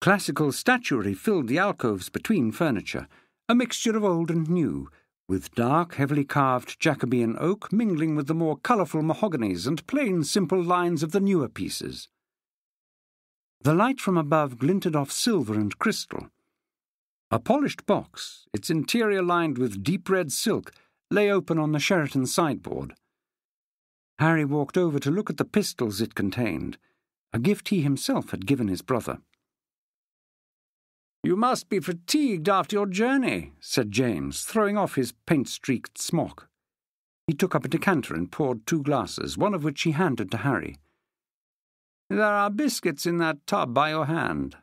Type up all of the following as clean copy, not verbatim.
Classical statuary filled the alcoves between furniture, a mixture of old and new, with dark, heavily carved Jacobean oak mingling with the more colourful mahoganies and plain, simple lines of the newer pieces. The light from above glinted off silver and crystal. A polished box, its interior lined with deep red silk, lay open on the Sheraton sideboard. Harry walked over to look at the pistols it contained, a gift he himself had given his brother. "You must be fatigued after your journey," said James, throwing off his paint-streaked smock. He took up a decanter and poured 2 glasses, one of which he handed to Harry. "There are biscuits in that tub by your hand."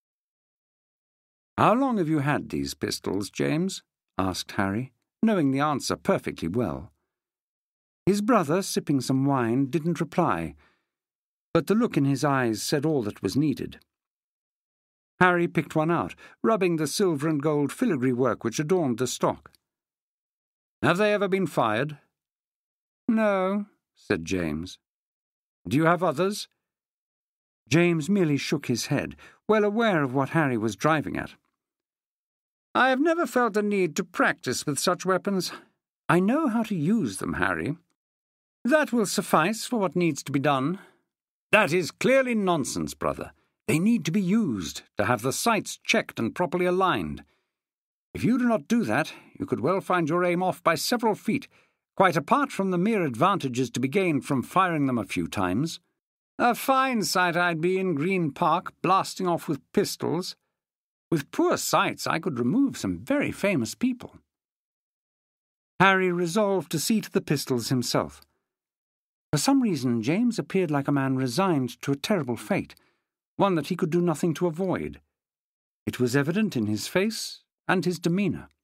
"How long have you had these pistols, James?" asked Harry, knowing the answer perfectly well. His brother, sipping some wine, didn't reply, but the look in his eyes said all that was needed. Harry picked one out, rubbing the silver and gold filigree work which adorned the stock. "Have they ever been fired?" "No," said James. "Do you have others?" James merely shook his head, well aware of what Harry was driving at. "I have never felt the need to practice with such weapons. I know how to use them, Harry. That will suffice for what needs to be done." "That is clearly nonsense, brother. They need to be used, to have the sights checked and properly aligned. If you do not do that, you could well find your aim off by several feet, quite apart from the mere advantages to be gained from firing them a few times. A fine sight I'd be in Green Park, blasting off with pistols. With poor sights I could remove some very famous people." Harry resolved to see to the pistols himself. For some reason James appeared like a man resigned to a terrible fate, one that he could do nothing to avoid. It was evident in his face and his demeanour.